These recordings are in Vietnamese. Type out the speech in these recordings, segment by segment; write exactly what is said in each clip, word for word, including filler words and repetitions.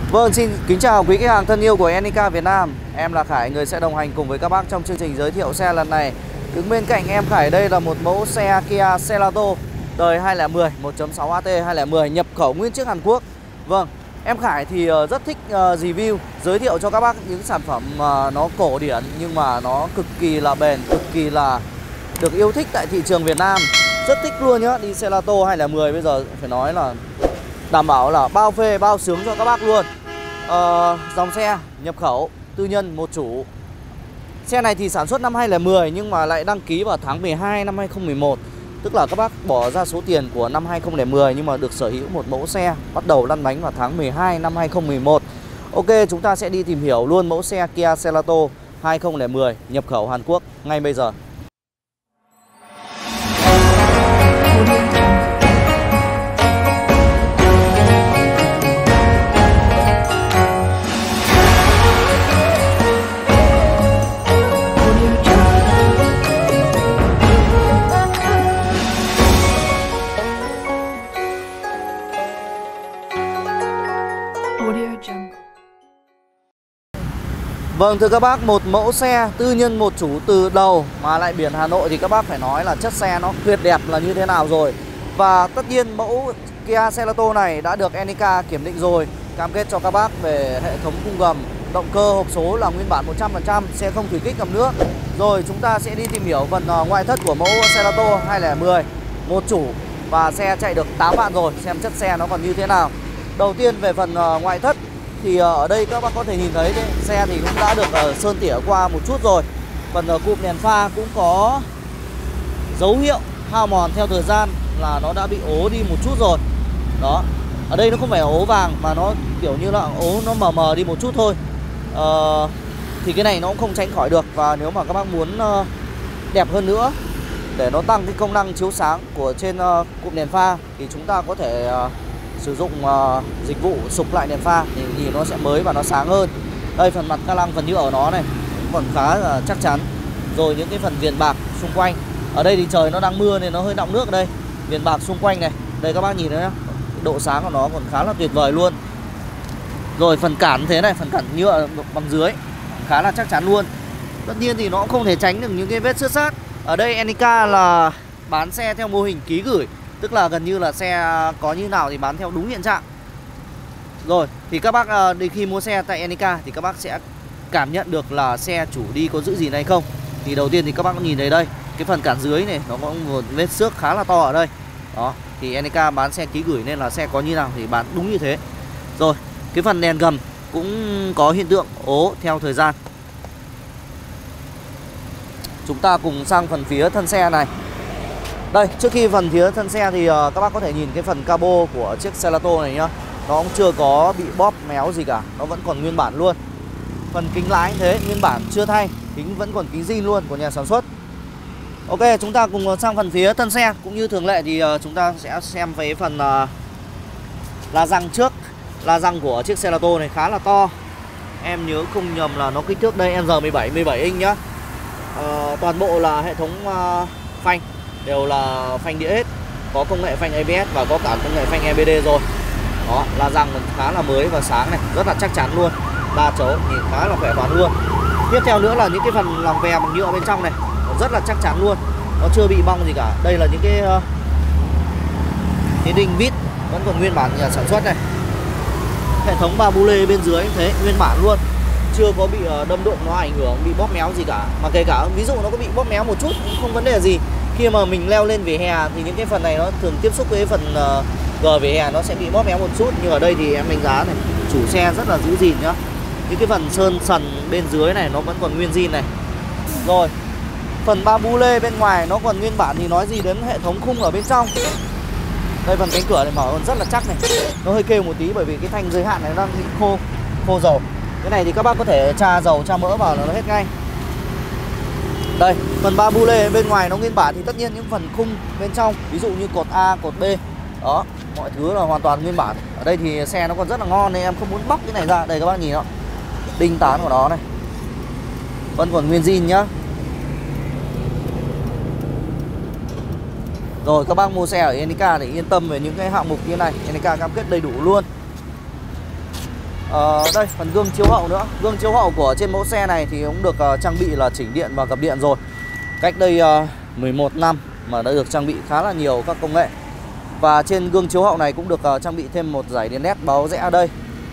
Vâng, xin kính chào quý khách hàng thân yêu của Enica Việt Nam. Em là Khải, người sẽ đồng hành cùng với các bác trong chương trình giới thiệu xe lần này. Đứng bên cạnh em Khải đây là một mẫu xe Kia Celato đời hai không một không, một chấm sáu A T hai không một không, nhập khẩu nguyên chiếc Hàn Quốc. Vâng, em Khải thì rất thích review, giới thiệu cho các bác những sản phẩm mà nó cổ điển nhưng mà nó cực kỳ là bền, cực kỳ là được yêu thích tại thị trường Việt Nam. Rất thích luôn nhá, đi Celato hai không một không bây giờ phải nói là đảm bảo là bao phê, bao sướng cho các bác luôn. Ờ, dòng xe nhập khẩu, tư nhân, một chủ. Xe này thì sản xuất năm hai không một không nhưng mà lại đăng ký vào tháng mười hai năm hai không một một. Tức là các bác bỏ ra số tiền của năm hai không một không nhưng mà được sở hữu một mẫu xe bắt đầu lăn bánh vào tháng mười hai năm hai không một một. Ok, chúng ta sẽ đi tìm hiểu luôn mẫu xe Kia Celato hai không một không nhập khẩu Hàn Quốc ngay bây giờ. Vâng, thưa các bác, một mẫu xe tư nhân một chủ từ đầu mà lại biển Hà Nội thì các bác phải nói là chất xe nó tuyệt đẹp là như thế nào rồi. Và tất nhiên mẫu Kia Celato này đã được Enica kiểm định rồi, cam kết cho các bác về hệ thống khung gầm, động cơ, hộp số là nguyên bản một trăm phần trăm, xe không thủy kích ngập nước. Rồi chúng ta sẽ đi tìm hiểu phần ngoại thất của mẫu Celato hai không một không, một chủ và xe chạy được tám vạn rồi, xem chất xe nó còn như thế nào. Đầu tiên về phần ngoại thất thì ở đây các bác có thể nhìn thấy đấy, xe thì cũng đã được uh, sơn tỉa qua một chút rồi. Phần uh, cụm đèn pha cũng có dấu hiệu hao mòn theo thời gian là nó đã bị ố đi một chút rồi. Đó, ở đây nó không phải là ố vàng mà nó kiểu như là ố nó mờ mờ đi một chút thôi. uh, Thì cái này nó cũng không tránh khỏi được. Và nếu mà các bác muốn uh, đẹp hơn nữa để nó tăng cái công năng chiếu sáng của trên uh, cụm đèn pha thì chúng ta có thể uh, sử dụng uh, dịch vụ sục lại đèn pha thì nhìn nó sẽ mới và nó sáng hơn. Đây, phần mặt ca lăng, phần nhựa ở nó này còn khá là chắc chắn. Rồi những cái phần viền bạc xung quanh. Ở đây thì trời nó đang mưa nên nó hơi đọng nước ở đây. Viền bạc xung quanh này, đây các bác nhìn thấy nhá, độ sáng của nó còn khá là tuyệt vời luôn. Rồi phần cản thế này, phần cản nhựa bằng dưới khá là chắc chắn luôn. Tất nhiên thì nó cũng không thể tránh được những cái vết xước sát. Ở đây Enica là bán xe theo mô hình ký gửi, tức là gần như là xe có như nào thì bán theo đúng hiện trạng. Rồi, thì các bác đi khi mua xe tại Enica thì các bác sẽ cảm nhận được là xe chủ đi có giữ gìn hay không. Thì đầu tiên thì các bác nhìn thấy đây, cái phần cản dưới này nó có một vết xước khá là to ở đây. Đó, thì Enica bán xe ký gửi nên là xe có như nào thì bán đúng như thế. Rồi, cái phần đèn gầm cũng có hiện tượng ố theo thời gian. Chúng ta cùng sang phần phía thân xe này. Đây, trước khi phần phía thân xe thì uh, các bác có thể nhìn cái phần cabo của chiếc Celato này nhá. Nó cũng chưa có bị bóp méo gì cả, nó vẫn còn nguyên bản luôn. Phần kính lái cũng thế, nguyên bản chưa thay, kính vẫn còn kính zin luôn của nhà sản xuất. Ok, chúng ta cùng sang phần phía thân xe. Cũng như thường lệ thì uh, chúng ta sẽ xem về phần uh, la răng trước. La răng của chiếc Celato này khá là to. Em nhớ không nhầm là nó kích thước đây em R mười bảy, mười bảy inch nhá. uh, Toàn bộ là hệ thống uh, phanh đều là phanh đĩa hết, có công nghệ phanh A B S và có cả công nghệ phanh E B D rồi. Đó, la răng khá là mới và sáng này, rất là chắc chắn luôn. Đa chấu nhìn khá là khỏe khoắn luôn. Tiếp theo nữa là những cái phần lòng vè bằng nhựa bên trong này, rất là chắc chắn luôn, nó chưa bị bong gì cả. Đây là những cái uh, cái đinh vít vẫn còn nguyên bản nhà sản xuất này. Hệ thống ba bu lê bên dưới thế nguyên bản luôn, chưa có bị uh, đâm đụng nó ảnh hưởng, bị bóp méo gì cả. Mà kể cả ví dụ nó có bị bóp méo một chút cũng không vấn đề gì. Khi mà mình leo lên vỉa hè thì những cái phần này nó thường tiếp xúc với phần uh, gờ vỉa hè, nó sẽ bị bóp méo một chút. Nhưng ở đây thì em đánh giá này, chủ xe rất là giữ gìn nhá. Những cái phần sơn sần bên dưới này nó vẫn còn nguyên zin này. Rồi, phần ba bu lê bên ngoài nó còn nguyên bản thì nói gì đến hệ thống khung ở bên trong. Đây, phần cánh cửa này mở còn rất là chắc này. Nó hơi kêu một tí bởi vì cái thanh giới hạn này nó đang bị khô, khô dầu. Cái này thì các bác có thể tra dầu, tra mỡ vào là nó hết ngay. Đây, phần ba bu lê bên ngoài nó nguyên bản thì tất nhiên những phần khung bên trong, ví dụ như cột A, cột B, đó, mọi thứ là hoàn toàn nguyên bản. Ở đây thì xe nó còn rất là ngon nên em không muốn bóc cái này ra. Đây các bác nhìn đó, đinh tán của nó này vẫn còn nguyên zin nhá. Rồi, các bác mua xe ở Enica thì yên tâm về những cái hạng mục như này, Enica cam kết đầy đủ luôn. Ờ, đây phần gương chiếu hậu nữa. Gương chiếu hậu của trên mẫu xe này thì cũng được uh, trang bị là chỉnh điện và gập điện rồi. Cách đây uh, mười một năm mà đã được trang bị khá là nhiều các công nghệ. Và trên gương chiếu hậu này cũng được uh, trang bị thêm một dải đèn led báo rẽ ở đây.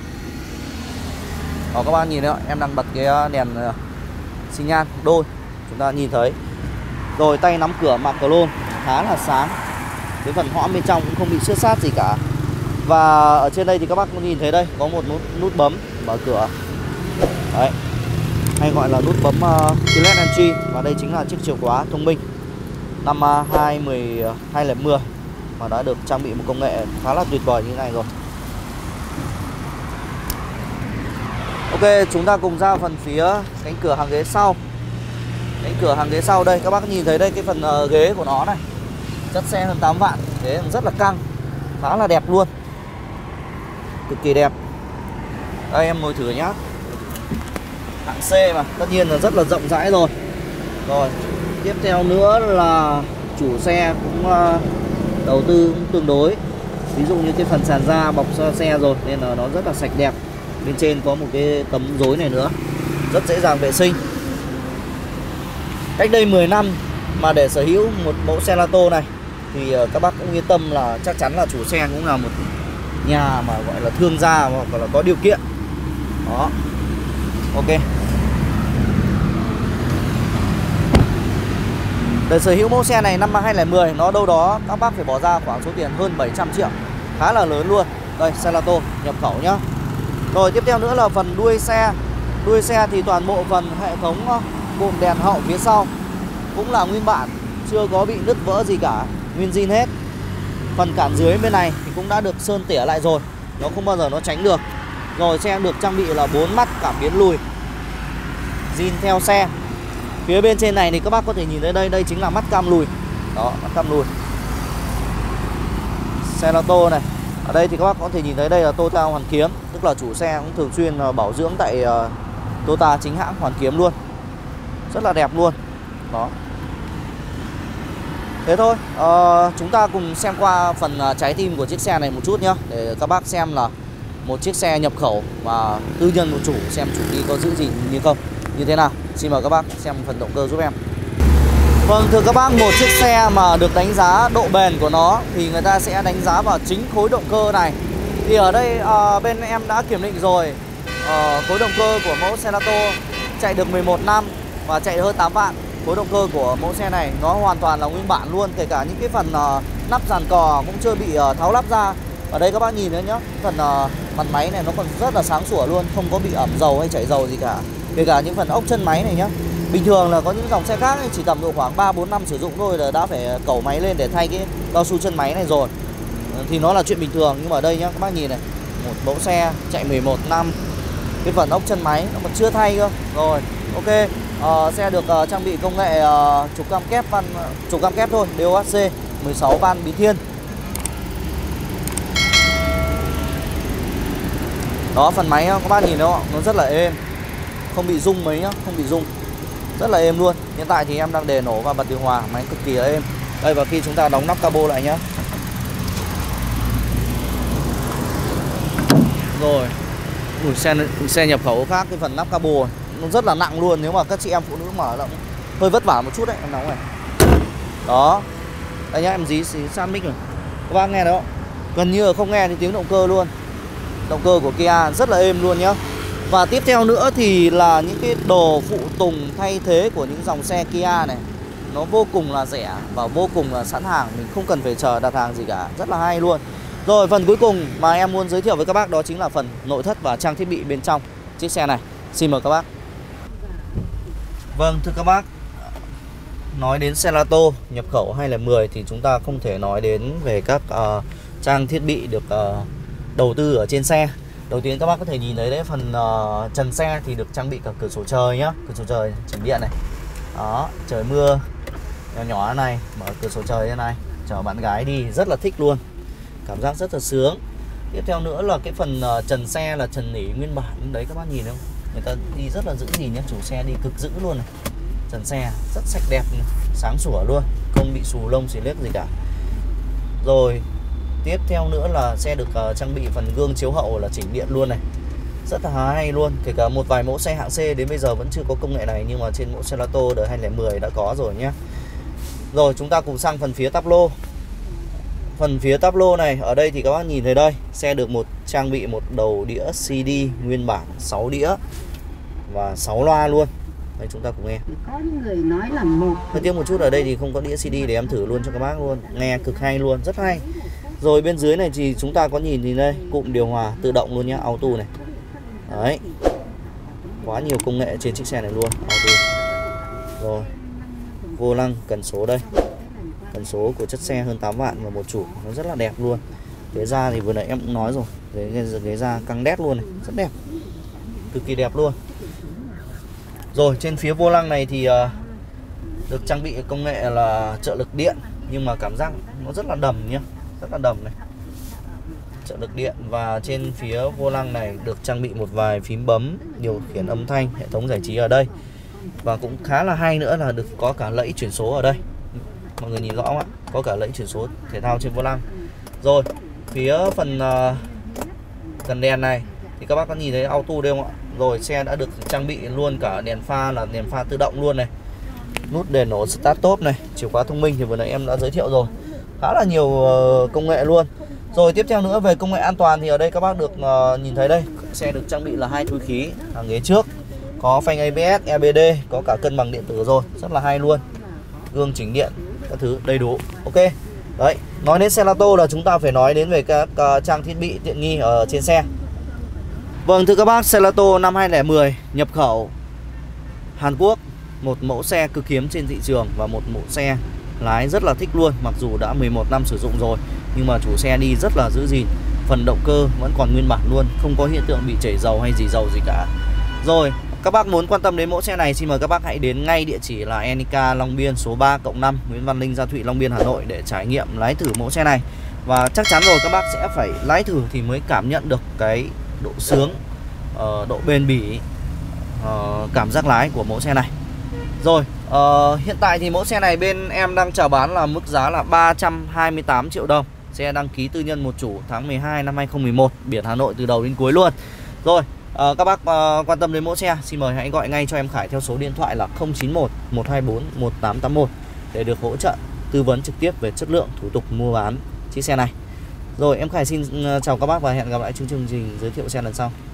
Đó, các bạn nhìn đấy, em đang bật cái đèn uh, xi nhan đôi, chúng ta nhìn thấy. Rồi tay nắm cửa mạc clon khá là sáng. Cái phần hõm bên trong cũng không bị xước sát gì cả. Và ở trên đây thì các bác cũng nhìn thấy đây, có một nút, nút bấm mở cửa. Đấy, hay gọi là nút bấm uh, keyless entry. Và đây chính là chiếc chìa khóa thông minh năm uh, hai không một không mà đã được trang bị một công nghệ khá là tuyệt vời như thế này rồi. Ok, chúng ta cùng ra phần phía cánh cửa hàng ghế sau. Cánh cửa hàng ghế sau đây, các bác nhìn thấy đây cái phần uh, ghế của nó này. Chất xe hơn tám vạn, ghế rất là căng, khá là đẹp luôn, cực kỳ đẹp. Đây em ngồi thử nhá. Hạng C mà, tất nhiên là rất là rộng rãi rồi. Rồi, tiếp theo nữa là chủ xe cũng uh, đầu tư cũng tương đối. Ví dụ như cái phần sàn da bọc cho xe rồi nên là nó rất là sạch đẹp. Bên trên có một cái tấm rối này nữa, rất dễ dàng vệ sinh. Cách đây mười năm mà để sở hữu một mẫu Celato này thì các bác cũng yên tâm là chắc chắn là chủ xe cũng là một nhà mà gọi là thương gia hoặc là có điều kiện. Đó. Ok. Để sở hữu mẫu xe này năm hai không một không nó đâu đó các bác phải bỏ ra khoảng số tiền hơn bảy trăm triệu, khá là lớn luôn. Đây, Celato nhập khẩu nhá. Rồi tiếp theo nữa là phần đuôi xe. Đuôi xe thì toàn bộ phần hệ thống cụm đèn hậu phía sau cũng là nguyên bản, chưa có bị nứt vỡ gì cả, nguyên zin hết. Phần cản dưới bên này thì cũng đã được sơn tỉa lại rồi, nó không bao giờ nó tránh được. Rồi xe được trang bị là bốn mắt cảm biến lùi, zin theo xe. Phía bên trên này thì các bác có thể nhìn thấy đây, đây chính là mắt cam lùi. Đó, mắt cam lùi Celato này. Ở đây thì các bác có thể nhìn thấy đây là Toyota Hoàn Kiếm, tức là chủ xe cũng thường xuyên bảo dưỡng tại uh, Toyota chính hãng Hoàn Kiếm luôn. Rất là đẹp luôn. Đó. Thế thôi, uh, chúng ta cùng xem qua phần uh, trái tim của chiếc xe này một chút nhá, để các bác xem là một chiếc xe nhập khẩu mà tư nhân một chủ, xem chủ đi có giữ gì như không, như thế nào. Xin mời các bác xem phần động cơ giúp em. Vâng, thưa các bác, một chiếc xe mà được đánh giá độ bền của nó thì người ta sẽ đánh giá vào chính khối động cơ này. Thì ở đây uh, bên em đã kiểm định rồi, uh, khối động cơ của mẫu Celato chạy được mười một năm và chạy hơn tám vạn. Khối động cơ của mẫu xe này nó hoàn toàn là nguyên bản luôn, kể cả những cái phần uh, nắp dàn cò cũng chưa bị uh, tháo lắp ra. Ở đây các bác nhìn thấy nhá, phần uh, mặt máy này nó còn rất là sáng sủa luôn, không có bị ẩm dầu hay chảy dầu gì cả. Kể cả những phần ốc chân máy này nhá. Bình thường là có những dòng xe khác ấy, chỉ tầm độ khoảng ba bốn năm sử dụng thôi là đã phải cẩu máy lên để thay cái cao su chân máy này rồi. Thì nó là chuyện bình thường, nhưng mà ở đây nhá, các bác nhìn này, một mẫu xe chạy mười một năm, cái phần ốc chân máy nó còn chưa thay cơ. Rồi, ok. Uh, xe được uh, trang bị công nghệ uh, trục cam kép van uh, trục cam kép thôi, đê ô hát xê, mười sáu van bí thiên. Đó, phần máy các bác nhìn đó, nó rất là êm, không bị rung mấy nhá, không bị rung, rất là êm luôn. Hiện tại thì em đang đề nổ và bật điều hòa, máy cực kỳ là êm. Đây, và khi chúng ta đóng nắp cabo lại nhá. Rồi, Ui, xe xe nhập khẩu khác, cái phần nắp cabo nó rất là nặng luôn, nếu mà các chị em phụ nữ mở là hơi vất vả một chút đấy, em nóng này. Đó, đây nhá, em dí san mic rồi, các bác nghe đó, gần như là không nghe thì tiếng động cơ luôn. Động cơ của Kia rất là êm luôn nhá. Và tiếp theo nữa thì là những cái đồ phụ tùng thay thế của những dòng xe Kia này, nó vô cùng là rẻ và vô cùng là sẵn hàng, mình không cần phải chờ đặt hàng gì cả, rất là hay luôn. Rồi, phần cuối cùng mà em muốn giới thiệu với các bác đó chính là phần nội thất và trang thiết bị bên trong chiếc xe này. Xin mời các bác. Vâng, thưa các bác, nói đến Celato nhập khẩu hai không một không thì chúng ta không thể nói đến về các uh, trang thiết bị được uh, đầu tư ở trên xe. Đầu tiên các bác có thể nhìn thấy đấy, phần uh, trần xe thì được trang bị cả cửa sổ trời nhá, cửa sổ trời chỉnh điện này. Đó, trời mưa nhỏ nhỏ này, mở cửa sổ trời thế này, chở bạn gái đi rất là thích luôn, cảm giác rất là sướng. Tiếp theo nữa là cái phần uh, trần xe là trần nỉ nguyên bản đấy, các bác nhìn không? Người ta đi rất là giữ gìn nhá, chủ xe đi cực giữ luôn này. Trần xe rất sạch đẹp, sáng sủa luôn, không bị xù lông xì liếc gì cả. Rồi tiếp theo nữa là xe được uh, trang bị phần gương chiếu hậu là chỉnh điện luôn này. rất là hay luôn. Kể cả một vài mẫu xe hạng C đến bây giờ vẫn chưa có công nghệ này, nhưng mà trên mẫu Celato đời hai không một không đã có rồi nhé. Rồi chúng ta cùng sang phần phía táp lô. Phần phía táp lô này, ở đây thì các bác nhìn thấy đây, xe được một trang bị một đầu đĩa xê đê nguyên bản sáu đĩa và sáu loa luôn. Đây chúng ta cùng nghe. Có người nói là một. Hơi tiếc một chút ở đây thì không có đĩa xê đê để em thử luôn cho các bác luôn. Nghe cực hay luôn, rất hay. Rồi bên dưới này thì chúng ta có nhìn thì đây, cụm điều hòa tự động luôn nhá, auto này. Đấy. Quá nhiều công nghệ trên chiếc xe này luôn, auto. Rồi. Vô lăng cần số đây. Cần số của chất xe hơn tám vạn và một chủ, nó rất là đẹp luôn. Ghế da thì vừa nãy em cũng nói rồi, ghế, ghế da căng đét luôn này, rất đẹp. Cực kỳ đẹp luôn. Rồi trên phía vô lăng này thì uh, được trang bị công nghệ là trợ lực điện, nhưng mà cảm giác nó rất là đầm nhá, rất là đầm này. Trợ lực điện, và trên phía vô lăng này được trang bị một vài phím bấm điều khiển âm thanh, hệ thống giải trí ở đây. Và cũng khá là hay nữa là được có cả lẫy chuyển số ở đây. Mọi người nhìn rõ không ạ? Có cả lẫy chuyển số thể thao trên vô lăng. Rồi, phía phần uh, cần đèn này thì các bác có nhìn thấy auto đây không ạ? Rồi xe đã được trang bị luôn cả đèn pha là đèn pha tự động luôn này. Nút đèn nổ start top này, chìa khóa thông minh thì vừa nãy em đã giới thiệu rồi. Khá là nhiều uh, công nghệ luôn. Rồi tiếp theo nữa về công nghệ an toàn thì ở đây các bác được uh, nhìn thấy đây, xe được trang bị là hai túi khí hàng ghế trước, có phanh a bê ét, e bê đê, có cả cân bằng điện tử rồi, rất là hay luôn. Gương chỉnh điện, các thứ đầy đủ. Ok. Đấy, nói đến Celato là chúng ta phải nói đến về các uh, trang thiết bị tiện nghi ở trên xe. Vâng thưa các bác, Celato năm hai không một không nhập khẩu Hàn Quốc, một mẫu xe cực hiếm trên thị trường và một mẫu xe lái rất là thích luôn. Mặc dù đã mười một năm sử dụng rồi nhưng mà chủ xe đi rất là giữ gìn. Phần động cơ vẫn còn nguyên bản luôn, không có hiện tượng bị chảy dầu hay dì dầu gì cả. Rồi, các bác muốn quan tâm đến mẫu xe này, xin mời các bác hãy đến ngay địa chỉ là Enica Long Biên số ba cộng năm Nguyễn Văn Linh, Gia Thụy, Long Biên, Hà Nội để trải nghiệm lái thử mẫu xe này. Và chắc chắn rồi các bác sẽ phải lái thử thì mới cảm nhận được cái độ sướng, uh, độ bền bỉ, uh, cảm giác lái của mẫu xe này. Rồi, uh, hiện tại thì mẫu xe này bên em đang chào bán là mức giá là ba trăm hai mươi tám triệu đồng. Xe đăng ký tư nhân một chủ tháng mười hai năm hai không một một, biển Hà Nội từ đầu đến cuối luôn. Rồi, uh, các bác uh, quan tâm đến mẫu xe, xin mời hãy gọi ngay cho em Khải theo số điện thoại là không chín một một hai bốn một tám tám một để được hỗ trợ tư vấn trực tiếp về chất lượng, thủ tục mua bán chiếc xe này. Rồi, em Khải xin uh, chào các bác và hẹn gặp lại chương trình giới thiệu xe lần sau.